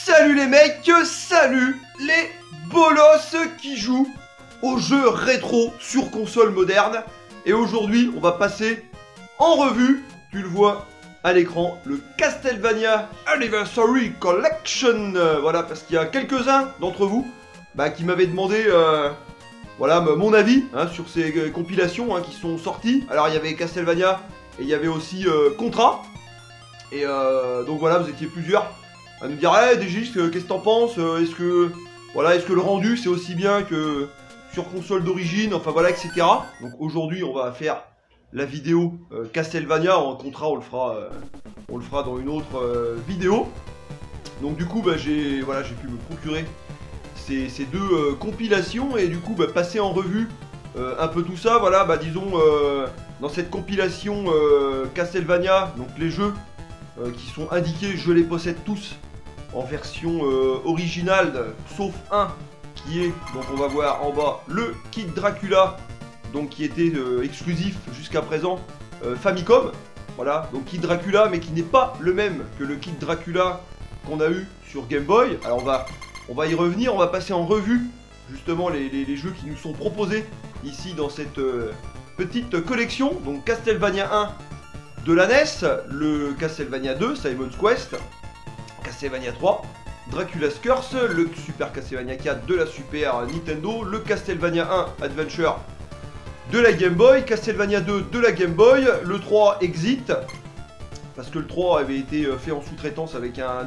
Salut les mecs, salut les bolosses qui jouent aux jeux rétro sur console moderne. Et aujourd'hui, on va passer en revue, tu le vois à l'écran, le Castlevania Anniversary Collection. Voilà, parce qu'il y a quelques-uns d'entre vous qui m'avaient demandé voilà, mon avis sur ces compilations qui sont sorties. Alors, il y avait Castlevania et il y avait aussi Contra. Et donc voilà, vous étiez plusieurs à nous dire hey, Dégis, qu'est-ce que t'en penses, est-ce que le rendu c'est aussi bien que sur console d'origine, enfin voilà, etc. Donc aujourd'hui on va faire la vidéo Castlevania. En Contra on le fera dans une autre vidéo. Donc du coup j'ai pu me procurer ces deux compilations et du coup passer en revue un peu tout ça. Voilà, disons dans cette compilation Castlevania, donc les jeux qui sont indiqués, je les possède tous en version originale, sauf un qui est, donc on va voir en bas, le kit Dracula, donc qui était exclusif jusqu'à présent Famicom. Voilà, donc kit Dracula, mais qui n'est pas le même que le kit Dracula qu'on a eu sur Game Boy. Alors on va y revenir, on va passer en revue justement les jeux qui nous sont proposés ici dans cette petite collection. Donc Castlevania 1 de la NES, le Castlevania 2, Simon's Quest, Castlevania 3, Dracula's Curse, le Super Castlevania 4 de la Super Nintendo, le Castlevania 1 Adventure de la Game Boy, Castlevania 2 de la Game Boy, le 3 Exit, parce que le 3 avait été fait en sous-traitance avec un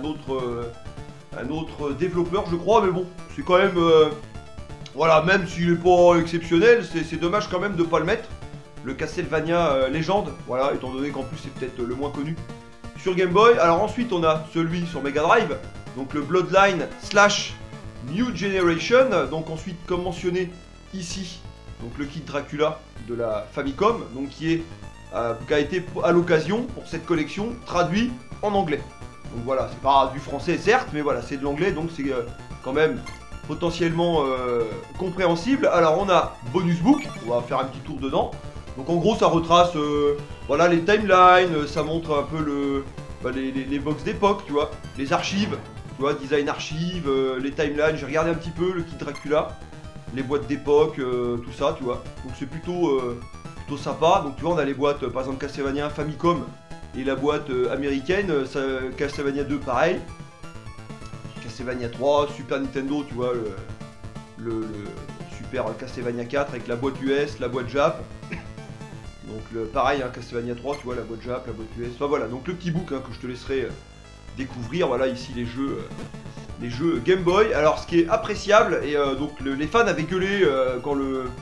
autre développeur, je crois, mais bon, c'est quand même, voilà, même s'il n'est pas exceptionnel, c'est dommage quand même de ne pas le mettre. Le Castlevania Légende, voilà, étant donné qu'en plus c'est peut-être le moins connu sur Game Boy. Alors ensuite on a celui sur Mega Drive, donc le Bloodline / New Generation. Donc ensuite, comme mentionné ici, donc le kit Dracula de la Famicom, donc qui a été à l'occasion pour cette collection traduit en anglais. Donc voilà, c'est pas du français certes, mais voilà, c'est de l'anglais, donc c'est quand même potentiellement compréhensible. Alors on a Bonus Book, on va faire un petit tour dedans. Donc en gros ça retrace voilà, les timelines, ça montre un peu les box d'époque, tu vois, les archives, tu vois, design archives, les timelines, j'ai regardé un petit peu le kit Dracula, les boîtes d'époque, tout ça, tu vois. Donc c'est plutôt sympa. Donc tu vois, on a les boîtes, par exemple Castlevania Famicom et la boîte américaine, Castlevania 2 pareil, Castlevania 3, Super Nintendo, tu vois, le Super Castlevania 4 avec la boîte US, la boîte Jap. Donc pareil, Castlevania 3, tu vois, la boîte Jap, la boîte US, enfin voilà, donc le petit book que je te laisserai découvrir, voilà, ici les jeux Game Boy. Alors ce qui est appréciable, et donc les fans avaient gueulé quand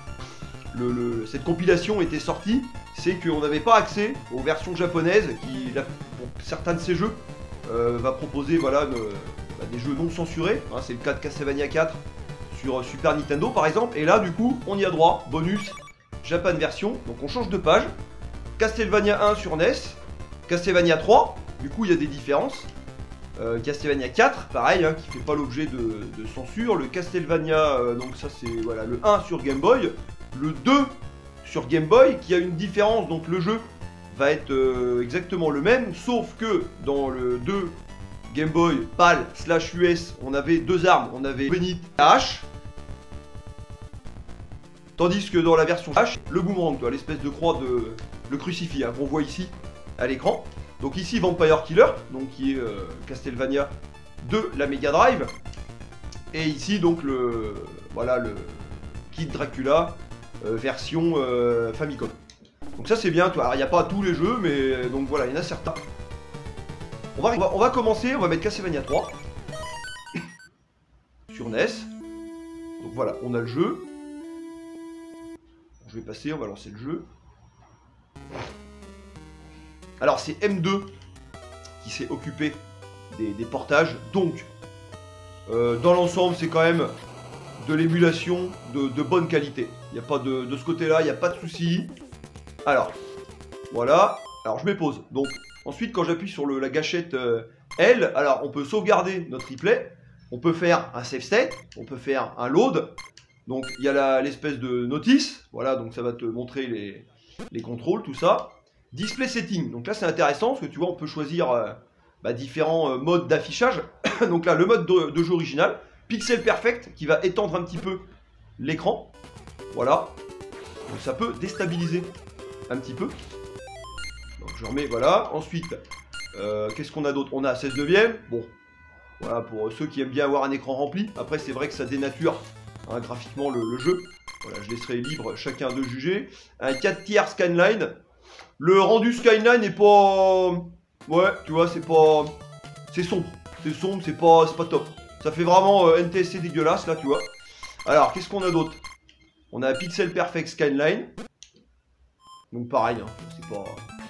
cette compilation était sortie, c'est qu'on n'avait pas accès aux versions japonaises, qui, pour certains de ces jeux, va proposer, voilà, des jeux non censurés, c'est le cas de Castlevania 4 sur Super Nintendo par exemple, et là du coup, on y a droit, bonus, Japan version, donc on change de page. Castlevania 1 sur NES, Castlevania 3, du coup il y a des différences. Castlevania 4, pareil, qui fait pas l'objet de censure. Le Castlevania, donc ça c'est voilà, le 1 sur Game Boy, le 2 sur Game Boy, qui a une différence, donc le jeu va être exactement le même, sauf que dans le 2 Game Boy PAL / US, on avait deux armes, on avait Benite et H. Tandis que dans la version H, le boomerang, l'espèce de croix le crucifix qu'on voit ici à l'écran. Donc ici Vampire Killer, donc qui est Castlevania de la Mega Drive. Et ici donc le kit Dracula version Famicom. Donc ça c'est bien, alors il n'y a pas tous les jeux, mais donc voilà, il y en a certains. On va commencer, on va mettre Castlevania 3 sur NES. Donc voilà, on a le jeu. Je vais passer, on va lancer le jeu. Alors c'est M2 qui s'est occupé des portages, donc dans l'ensemble c'est quand même de l'émulation de bonne qualité. Il n'y a pas de ce côté-là, il n'y a pas de souci. Alors, voilà, alors je mets pause. Donc ensuite quand j'appuie sur la gâchette L, alors on peut sauvegarder notre replay, on peut faire un save state, on peut faire un load. Donc il y a l'espèce de notice, voilà, donc ça va te montrer les contrôles, tout ça. Display setting, donc là c'est intéressant parce que tu vois on peut choisir différents modes d'affichage. Donc là, le mode de jeu original. Pixel Perfect qui va étendre un petit peu l'écran. Voilà. Donc ça peut déstabiliser un petit peu. Donc je remets, voilà. Ensuite, qu'est-ce qu'on a d'autre? On a 16 neuvième. Bon, voilà, pour ceux qui aiment bien avoir un écran rempli. Après, c'est vrai que ça dénature hein, graphiquement le jeu. Voilà, je laisserai libre chacun de juger. Un 4 tiers Skyline. Le rendu Skyline n'est pas... Ouais, tu vois, c'est pas... C'est sombre. C'est sombre, c'est pas top. Ça fait vraiment NTSC dégueulasse, là, tu vois. Alors, qu'est-ce qu'on a d'autre? On a un Pixel Perfect Skyline. Donc pareil, hein, c'est pas...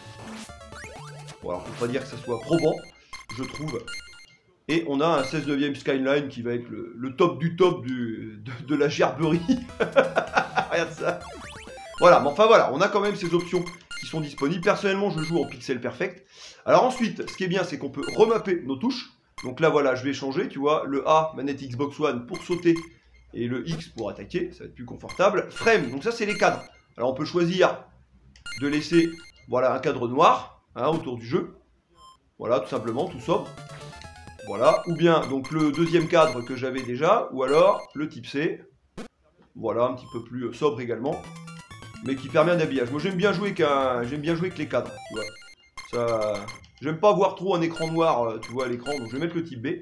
Voilà, on peut pas dire que ça soit probant, je trouve. Et on a un 16 neuvième Skyline qui va être le top du top de la gerberie. Regarde ça. Voilà, mais enfin voilà, on a quand même ces options qui sont disponibles. Personnellement, je joue en Pixel Perfect. Alors ensuite, ce qui est bien, c'est qu'on peut remapper nos touches. Donc là, voilà, je vais changer, tu vois, le A, manette Xbox One pour sauter, et le X pour attaquer, ça va être plus confortable. Frame, donc ça, c'est les cadres. Alors on peut choisir de laisser, voilà, un cadre noir, hein, autour du jeu. Voilà, tout simplement, tout sobre. Voilà, ou bien, donc le deuxième cadre que j'avais déjà, ou alors le type C. Voilà, un petit peu plus sobre également, mais qui permet un habillage. Moi, j'aime bien jouer avec les cadres, tu vois. Ça... J'aime pas voir trop un écran noir, tu vois, à l'écran, donc je vais mettre le type B.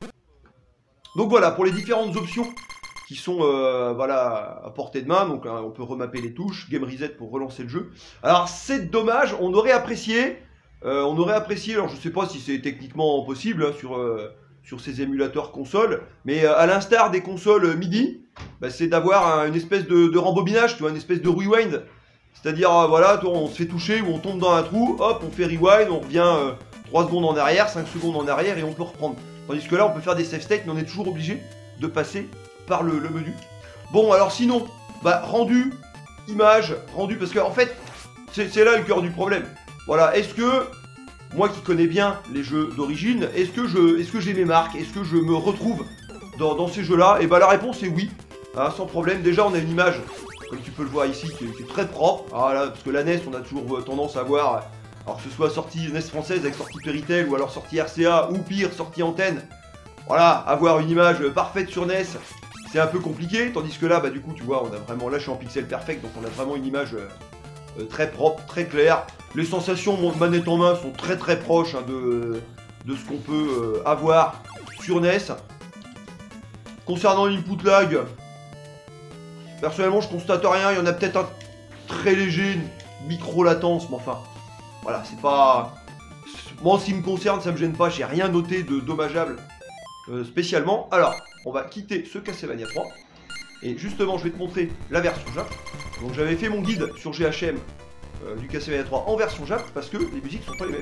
Donc voilà, pour les différentes options qui sont voilà, à portée de main, donc hein, on peut remapper les touches, Game Reset pour relancer le jeu. Alors c'est dommage, on aurait apprécié, alors je sais pas si c'est techniquement possible hein, sur ces émulateurs consoles, mais à l'instar des consoles MIDI, bah, c'est d'avoir une espèce de rembobinage, tu vois, une espèce de rewind. C'est-à-dire, voilà, on se fait toucher ou on tombe dans un trou, hop, on fait rewind, on revient 3 secondes en arrière, 5 secondes en arrière et on peut reprendre. Tandis que là, on peut faire des save states, mais on est toujours obligé de passer par le menu. Bon, alors sinon, bah, rendu, image, rendu, parce que en fait, c'est là le cœur du problème. Voilà, est-ce que, moi qui connais bien les jeux d'origine, est-ce que j'ai mes marques, est-ce que je me retrouve dans ces jeux-là? Et bah la réponse est oui, hein, sans problème. Déjà, on a une image... Comme tu peux le voir ici, qui est très propre. Ah là, parce que la NES, on a toujours tendance à voir, alors que ce soit sortie NES française avec sortie Péritel, ou alors sortie RCA, ou pire, sortie Antenne. Voilà, avoir une image parfaite sur NES, c'est un peu compliqué. Tandis que là, bah du coup, tu vois, on a vraiment, là je suis en Pixel Perfect, donc on a vraiment une image très propre, très claire. Les sensations manette en main sont très très proches hein, de ce qu'on peut avoir sur NES. Concernant l'input lag, personnellement, je constate rien. Il y en a peut-être un très léger, une micro-latence, mais enfin, voilà, c'est pas... Moi, en ce qui me concerne, ça me gêne pas. J'ai rien noté de dommageable spécialement. Alors, on va quitter ce Castlevania 3. Et justement, je vais te montrer la version Jap. Donc, j'avais fait mon guide sur GHM du Castlevania 3 en version Jap parce que les musiques sont pas les mêmes.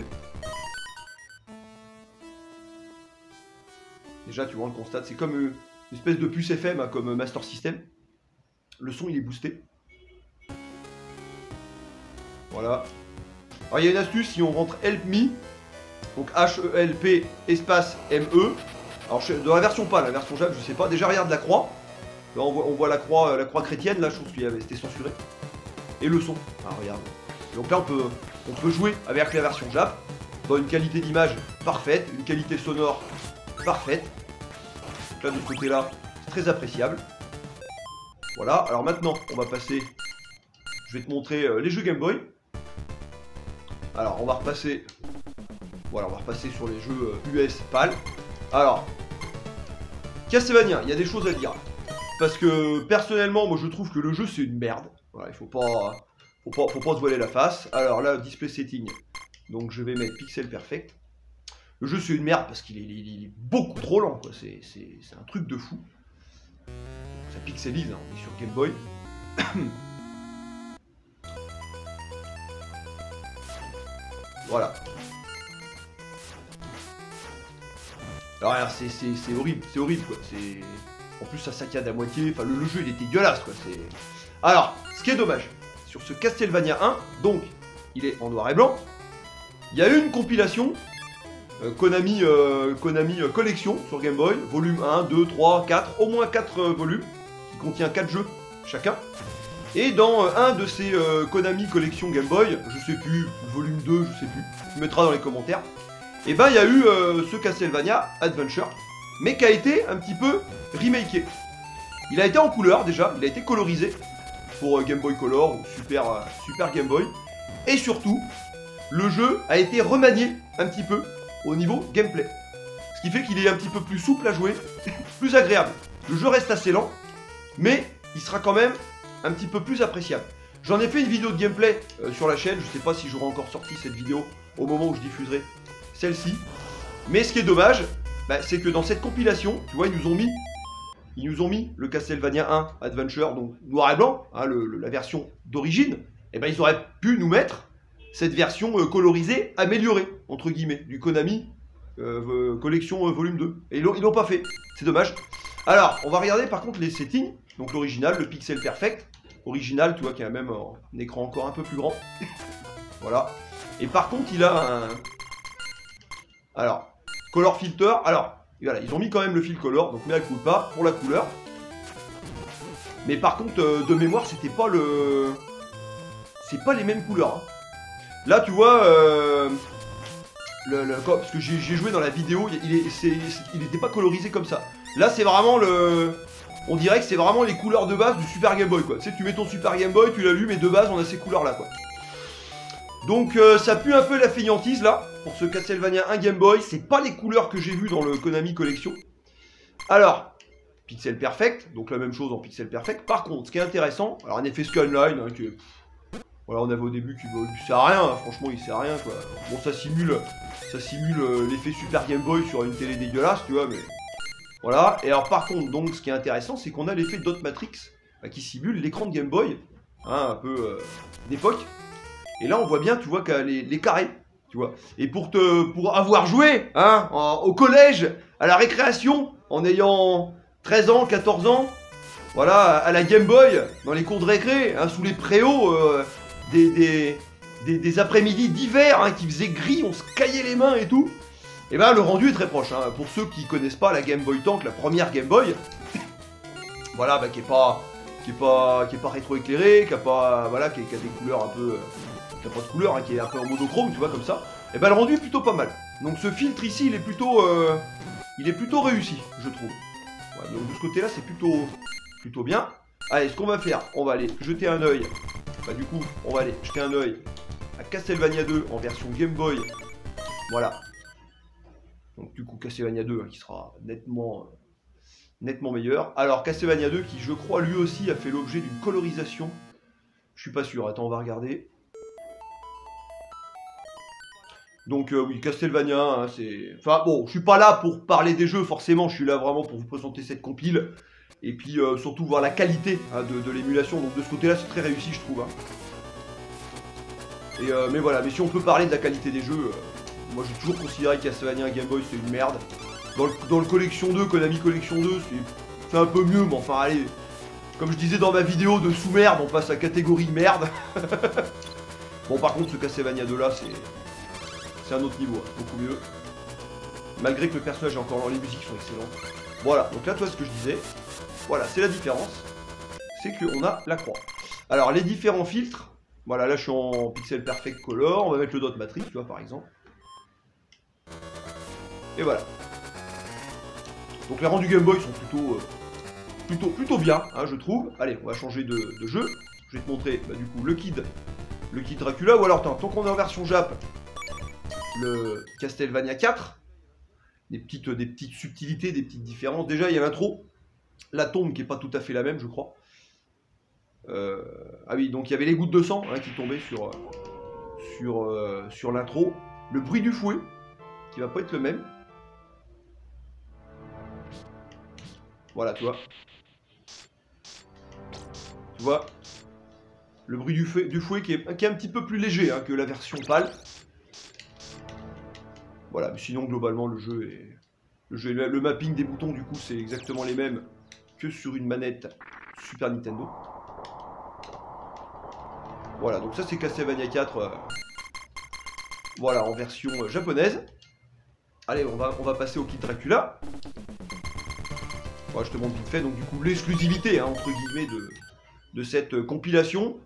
Déjà, tu vois, on le constate. C'est comme une espèce de puce FM, hein, comme Master System. Le son il est boosté. Voilà. Alors il y a une astuce, si on rentre Help Me, donc H-E-L-P espace M-E. Alors dans la version pas, la version Jap, je sais pas. Déjà regarde la croix. Là on voit la croix chrétienne, là je pense qu'il c'était censuré. Et le son. Ah regarde. Donc là on peut jouer avec la version Jap. Dans une qualité d'image parfaite, une qualité sonore parfaite. Donc là de ce côté là, c'est très appréciable. Voilà, alors maintenant, on va passer... Je vais te montrer les jeux Game Boy. Alors, on va repasser... Voilà, on va repasser sur les jeux US PAL. Alors, Castlevania, il y a des choses à dire. Parce que, personnellement, moi je trouve que le jeu c'est une merde. Voilà, il faut pas se voiler la face. Alors là, display setting. Donc je vais mettre Pixel Perfect. Le jeu c'est une merde parce qu'il est beaucoup trop lent, quoi. C'est un truc de fou. Ça pixelise, hein, on est sur Game Boy. Voilà. Alors c'est horrible, quoi. En plus ça saccade à moitié. Enfin le jeu il est dégueulasse, quoi. Alors, ce qui est dommage, sur ce Castlevania 1, donc il est en noir et blanc. Il y a eu une compilation Konami Collection sur Game Boy, volume 1, 2, 3, 4, au moins 4 volumes, qui contient 4 jeux chacun. Et dans un de ces Konami Collection Game Boy, je sais plus, volume 2, je sais plus, tu mettras dans les commentaires, et ben il y a eu ce Castlevania Adventure, mais qui a été un petit peu remaké. Il a été en couleur déjà, il a été colorisé pour Game Boy Color, donc super Game Boy. Et surtout, le jeu a été remanié un petit peu au niveau gameplay. Ce qui fait qu'il est un petit peu plus souple à jouer, plus agréable. Le jeu reste assez lent, mais il sera quand même un petit peu plus appréciable. J'en ai fait une vidéo de gameplay sur la chaîne, je sais pas si j'aurai encore sorti cette vidéo au moment où je diffuserai celle-ci. Mais ce qui est dommage, bah, c'est que dans cette compilation, tu vois, ils nous ont mis le Castlevania 1 Adventure, donc noir et blanc, hein, la version d'origine. Et ben ils auraient pu nous mettre cette version colorisée, améliorée, entre guillemets, du Konami Collection Volume 2. Et ils l'ont pas fait, c'est dommage. Alors, on va regarder par contre les settings, donc l'original, le Pixel Perfect. Original, tu vois, qui a même un écran encore un peu plus grand. Voilà. Et par contre, il a un... Alors, Color Filter, alors... Voilà, ils ont mis quand même le fil color, donc mea culpa pour la couleur. Mais par contre, de mémoire, c'était pas le... C'est pas les mêmes couleurs. Hein. Là, tu vois, parce que j'ai joué dans la vidéo, il était pas colorisé comme ça. Là, c'est vraiment le... On dirait que c'est vraiment les couleurs de base du Super Game Boy, quoi. Tu sais, tu mets ton Super Game Boy, tu l'allumes, et de base, on a ces couleurs-là, quoi. Donc ça pue un peu la fainéantise là, pour ce Castlevania 1 Game Boy, c'est pas les couleurs que j'ai vues dans le Konami Collection. Alors, Pixel Perfect, donc la même chose en Pixel Perfect. Par contre, ce qui est intéressant, alors un effet Skyline, hein, qui est... Voilà, on avait au début qui sert à rien, hein, franchement il sert à rien quoi. Bon, ça simule l'effet Super Game Boy sur une télé dégueulasse, tu vois, mais... Voilà, et alors par contre, donc ce qui est intéressant, c'est qu'on a l'effet Dot Matrix, bah, qui simule l'écran de Game Boy, hein, un peu d'époque. Et là, on voit bien, tu vois, que les carrés, tu vois. Et pour avoir joué, hein, au collège, à la récréation, en ayant 13 ans, 14 ans, voilà, à la Game Boy, dans les cours de récré, hein, sous les préaux, des après-midi d'hiver, hein, qui faisaient gris, on se caillait les mains et tout. Et ben, le rendu est très proche, hein. Pour ceux qui connaissent pas la Game Boy Tank, la première Game Boy, voilà, bah, qui est pas rétro-éclairée, qui a des couleurs un peu... qui a pas de couleur, hein, qui est un peu en monochrome, tu vois, comme ça. Et ben le rendu est plutôt pas mal. Donc ce filtre ici, il est plutôt réussi, je trouve. Ouais, donc de ce côté-là, c'est plutôt bien. Allez, ce qu'on va faire, on va aller jeter un œil. Bah du coup, on va aller jeter un œil à Castlevania 2 en version Game Boy. Voilà. Donc du coup, Castlevania 2 hein, qui sera nettement meilleur. Alors Castlevania 2 qui, je crois, lui aussi a fait l'objet d'une colorisation. Je suis pas sûr, attends, on va regarder. Donc oui, Castlevania, hein, c'est... Enfin bon, je suis pas là pour parler des jeux, forcément, je suis là vraiment pour vous présenter cette compile. Et puis surtout voir la qualité hein, de l'émulation, donc de ce côté-là, c'est très réussi, je trouve. Hein. Et, mais voilà, mais si on peut parler de la qualité des jeux, moi j'ai toujours considéré que Castlevania Game Boy c'était une merde. Dans le Collection 2, Konami Collection 2, c'est un peu mieux, mais enfin allez, comme je disais dans ma vidéo de sous-merde, on passe à catégorie merde. Bon par contre ce Castlevania 2 là, c'est un autre niveau, hein, beaucoup mieux. Malgré que le personnage est encore dans les musiques sont excellentes. Voilà, donc là, toi, ce que je disais, voilà, c'est la différence. C'est qu'on a la croix. Alors, les différents filtres, voilà, là, je suis en Pixel Perfect Color. On va mettre le Dot Matrix, tu vois, par exemple. Et voilà. Donc, les rendus Game Boy sont plutôt bien, hein, je trouve. Allez, on va changer de jeu. Je vais te montrer, bah, du coup, le Kid Dracula. Ou alors, tant qu'on est en version Jap, le Castlevania 4, des petites subtilités, des petites différences. Déjà, il y a l'intro, la tombe qui est pas tout à fait la même, je crois. Ah oui, donc il y avait les gouttes de sang hein, qui tombaient sur l'intro. Le bruit du fouet, qui va pas être le même. Voilà, tu vois. Tu vois, le bruit du fouet qui est un petit peu plus léger hein, que la version pâle. Voilà, mais sinon globalement le mapping des boutons du coup c'est exactement les mêmes que sur une manette Super Nintendo. Voilà, donc ça c'est Castlevania 4 voilà, en version japonaise. Allez, on va passer au Kid Dracula. Voilà, je te montre vite fait, donc du coup l'exclusivité hein, entre guillemets de cette compilation.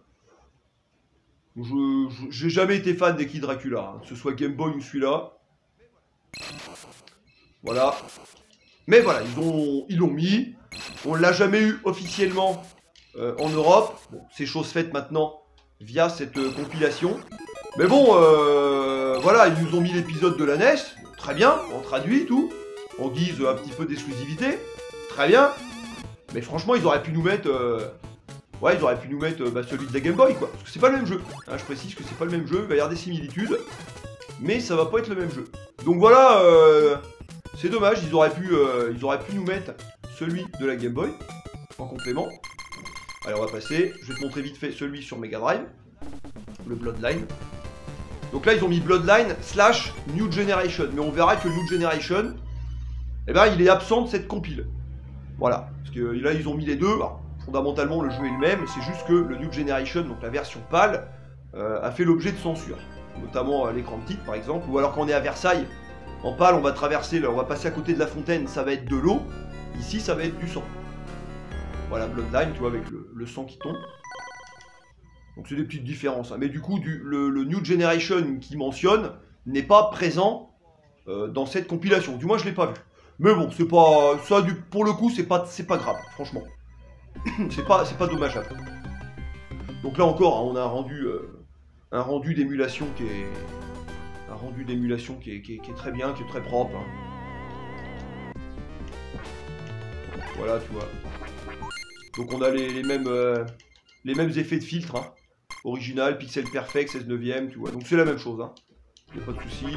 J'ai jamais été fan des Kid Dracula, hein, que ce soit Game Boy ou celui-là. Voilà. Mais voilà, ils l'ont mis. On l'a jamais eu officiellement en Europe. Bon, c'est chose faite maintenant via cette compilation. Mais bon, voilà, ils nous ont mis l'épisode de la NES. Très bien, on traduit tout. En guise un petit peu d'exclusivité. Très bien. Mais franchement, ils auraient pu nous mettre... ouais, ils auraient pu nous mettre celui de la Game Boy, quoi. Parce que c'est pas le même jeu. Hein, je précise que c'est pas le même jeu. Il va y avoir des similitudes. Mais ça va pas être le même jeu. Donc voilà, c'est dommage. Ils auraient pu nous mettre celui de la Game Boy en complément. Allez, on va passer. Je vais te montrer vite fait celui sur Mega Drive. Le Bloodline. Donc là, ils ont mis Bloodline / New Generation. Mais on verra que New Generation, eh ben, il est absent de cette compile. Voilà. Parce que là, ils ont mis les deux. Alors, fondamentalement, le jeu est le même. C'est juste que le New Generation, donc la version PAL, a fait l'objet de censure. Notamment à l'écran de titre, par exemple. Ou alors quand on est à Versailles, en PAL, on va traverser, on va passer à côté de la fontaine, ça va être de l'eau. Ici, ça va être du sang. Voilà, Bloodline, tu vois, avec le sang qui tombe. Donc c'est des petites différences. Hein. Mais du coup, le New Generation qui mentionne n'est pas présent dans cette compilation. Du moins, je ne l'ai pas vu. Mais bon, c'est pas... Ça, pour le coup, c'est pas grave, franchement. c'est pas dommageable. Donc là encore, hein, on a un rendu d'émulation qui est... Un rendu d'émulation qui est très bien, qui est très propre. Hein. Voilà, tu vois. Donc on a les mêmes effets de filtre. Hein. Original, pixel perfect, 16 neuvième, tu vois. Donc c'est la même chose. Hein. Y a pas de souci.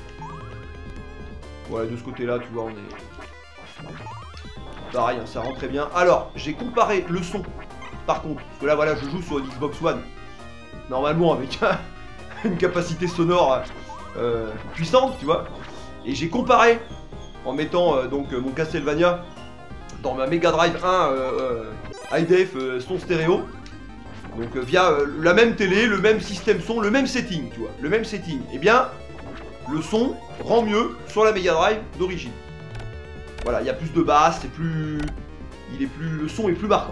Voilà, de ce côté-là, tu vois, on est... Pareil, hein, ça rend très bien. Alors, j'ai comparé le son, par contre. Parce que là, voilà, je joue sur une Xbox One. Normalement, avec une capacité sonore puissante, tu vois. Et j'ai comparé, en mettant donc mon Castlevania dans ma Mega Drive 1 IDF son stéréo. Donc via la même télé, le même système son, le même setting, tu vois. Le même setting. Eh bien, le son rend mieux sur la Mega Drive d'origine. Voilà, il y a plus de basse, c'est plus... le son est plus marquant.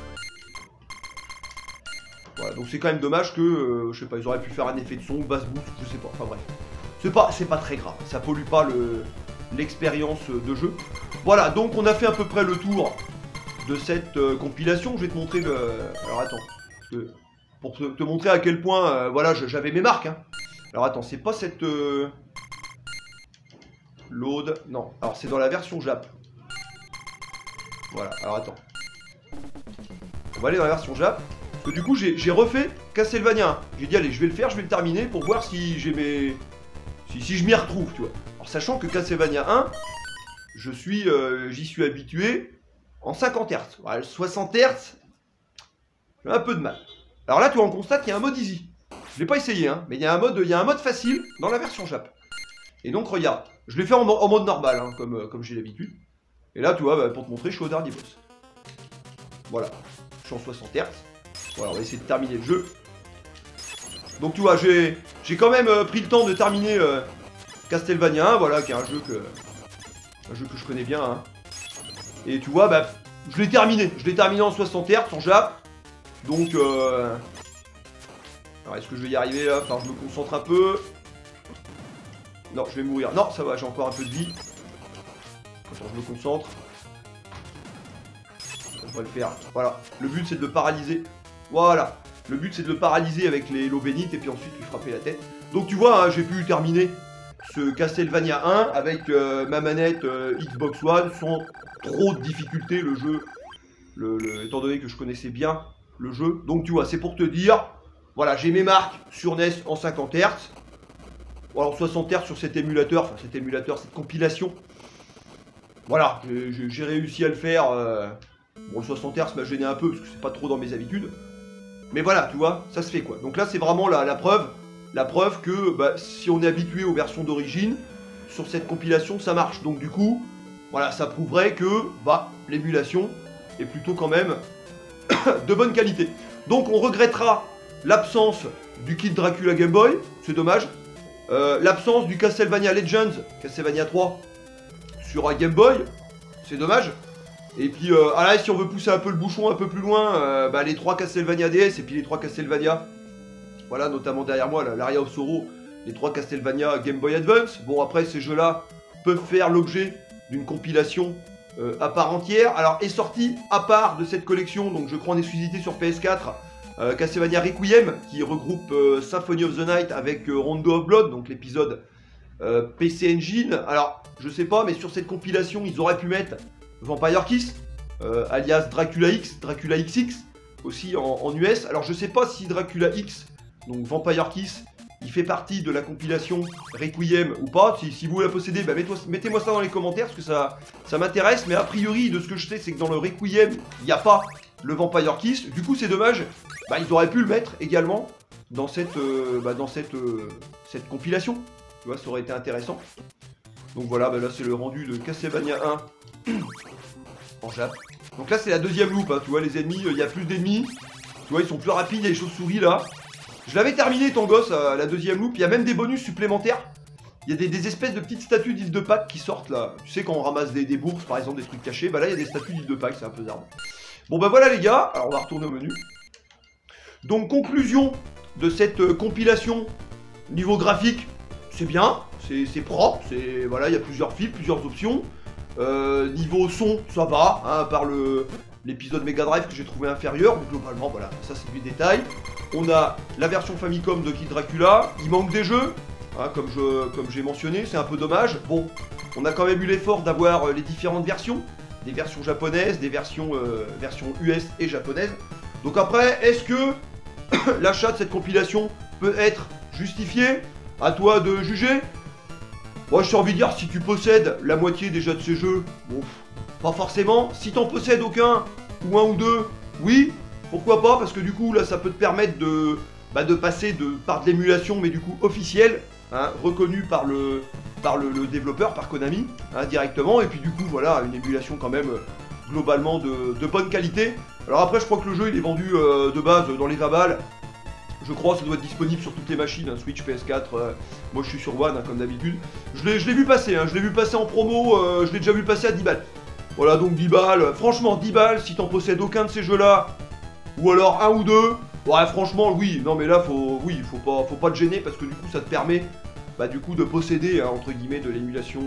Voilà, donc c'est quand même dommage que, je sais pas, ils auraient pu faire un effet de son, basse boost, je sais pas, enfin bref. C'est pas très grave, ça pollue pas l'expérience de jeu. Voilà, donc on a fait à peu près le tour de cette compilation. Je vais te montrer le... Alors attends, pour te montrer à quel point, voilà, j'avais mes marques. Hein. Alors attends, c'est pas cette... Load, non, alors c'est dans la version Jap. Voilà, alors attends. On va aller dans la version Jap. Parce que du coup, j'ai refait Castlevania 1. J'ai dit, allez, je vais le faire, je vais le terminer pour voir si j'ai mes... Si je m'y retrouve, tu vois. Alors, sachant que Castlevania 1, j'y suis habitué en 50 Hz. Voilà, 60 Hz, j'ai un peu de mal. Alors là, tu vois, on constate qu'il y a un mode easy. Je l'ai pas essayé, hein, mais il y a un mode facile dans la version Jap. Et donc, regarde, je l'ai fait en mode normal, hein, comme j'ai l'habitude. Et là, tu vois, bah, pour te montrer, je suis au dernier boss. Voilà, je suis en 60 Hz. Voilà, on va essayer de terminer le jeu. Donc, tu vois, j'ai quand même pris le temps de terminer Castlevania 1, voilà, qui est un jeu que je connais bien. Hein. Et tu vois, bah, je l'ai terminé. Je l'ai terminé en 60 Hz, en Jap. Donc, alors, est-ce que je vais y arriver là? Enfin, je me concentre un peu. Non, je vais mourir. Non, ça va, j'ai encore un peu de vie. Attends, je me concentre. Ça devrait le faire. Voilà. Le but, c'est de le paralyser. Voilà. Le but, c'est de le paralyser avec les l'eau bénite et puis ensuite lui frapper la tête. Donc, tu vois, hein, j'ai pu terminer ce Castlevania 1 avec ma manette Xbox One sans trop de difficultés. Le jeu, étant donné que je connaissais bien le jeu. Donc, tu vois, c'est pour te dire, voilà, j'ai mes marques sur NES en 50 Hz. Alors 60 Hz sur cet émulateur, enfin cette compilation. Voilà, j'ai réussi à le faire. Bon, le 60 Hz m'a gêné un peu parce que c'est pas trop dans mes habitudes. Mais voilà, tu vois, ça se fait quoi. Donc là, c'est vraiment la preuve. La preuve que bah, si on est habitué aux versions d'origine, sur cette compilation, ça marche. Donc du coup, voilà, ça prouverait que bah, l'émulation est plutôt quand même de bonne qualité. Donc on regrettera l'absence du kit Dracula Game Boy, c'est dommage. L'absence du Castlevania Legends, Castlevania 3, sur Game Boy, c'est dommage. Et puis, là, si on veut pousser un peu le bouchon un peu plus loin, bah, les 3 Castlevania DS et puis les 3 Castlevania, voilà, notamment derrière moi, l'Aria of Sorrow, les 3 Castlevania Game Boy Advance. Bon, après, ces jeux-là peuvent faire l'objet d'une compilation à part entière. Alors, est sorti à part de cette collection, donc je crois en exclusivité sur PS4, Castlevania Requiem, qui regroupe Symphony of the Night avec Rondo of Blood, donc l'épisode PC Engine. Alors, je sais pas, mais sur cette compilation, ils auraient pu mettre Vampire Kiss, alias Dracula X, Dracula XX, aussi en US. Alors, je sais pas si Dracula X, donc Vampire Kiss, il fait partie de la compilation Requiem ou pas. Si vous la possédez, bah mettez-moi ça dans les commentaires, parce que ça m'intéresse. Mais a priori, de ce que je sais, c'est que dans le Requiem, il n'y a pas le Vampire Kiss. Du coup, c'est dommage. Bah, ils auraient pu le mettre également dans cette compilation. Tu vois, ça aurait été intéressant. Donc voilà, bah là c'est le rendu de Castlevania 1 en Jap. Donc là c'est la deuxième loupe, hein. Tu vois les ennemis, il y a plus d'ennemis. Tu vois, ils sont plus rapides, il y a les chauves-souris là. Je l'avais terminé ton gosse à la deuxième loupe, il y a même des bonus supplémentaires. Il y a des espèces de petites statues d'île de Pâques qui sortent là. Tu sais quand on ramasse des bourses par exemple, des trucs cachés, bah là il y a des statues d'île de Pâques, c'est un peu zarbe. Bon bah voilà les gars, alors on va retourner au menu. Donc conclusion de cette compilation, niveau graphique, c'est bien, c'est propre, voilà, il y a plusieurs fils, plusieurs options. Niveau son, ça va, hein, à part l'épisode Mega Drive que j'ai trouvé inférieur, donc globalement, voilà, ça c'est du détail. On a la version Famicom de Kid Dracula, il manque des jeux, hein, comme j'ai mentionné, c'est un peu dommage. Bon, on a quand même eu l'effort d'avoir les différentes versions, des versions japonaises, des versions US et japonaises. Donc après, est-ce que l'achat de cette compilation peut être justifié? À toi de juger. Moi j'ai envie de dire, si tu possèdes la moitié déjà de ces jeux, bon, pas forcément. Si t'en possèdes aucun, ou un ou deux, oui, pourquoi pas, parce que du coup là ça peut te permettre de passer par de l'émulation, mais du coup officielle, hein, reconnue par le développeur, par Konami, hein, directement, et puis du coup voilà, une émulation quand même globalement de bonne qualité. Alors après je crois que le jeu il est vendu de base dans les 20 balles. Je crois que ça doit être disponible sur toutes les machines, hein, Switch, PS4, moi je suis sur One, hein, comme d'habitude. Je l'ai vu passer, hein, je l'ai vu passer en promo, je l'ai déjà vu passer à 10 balles. Voilà, donc 10 balles, franchement 10 balles, si t'en possèdes aucun de ces jeux-là, ou alors un ou deux, ouais franchement oui, non mais là faut pas te gêner, parce que du coup ça te permet, du coup de posséder, hein, entre guillemets, de l'émulation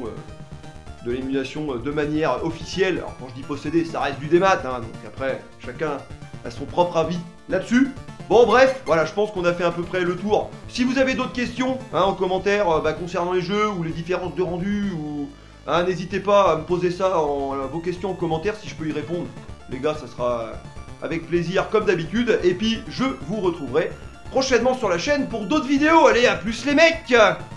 de manière officielle. Alors quand je dis posséder, ça reste du démat, hein, donc après, chacun a son propre avis là-dessus. Bon bref, voilà, je pense qu'on a fait à peu près le tour. Si vous avez d'autres questions, hein, en commentaire concernant les jeux ou les différences de rendu, ou hein, n'hésitez pas à me poser ça vos questions en commentaire, si je peux y répondre. Les gars, ça sera avec plaisir comme d'habitude. Et puis je vous retrouverai prochainement sur la chaîne pour d'autres vidéos. Allez, à plus les mecs!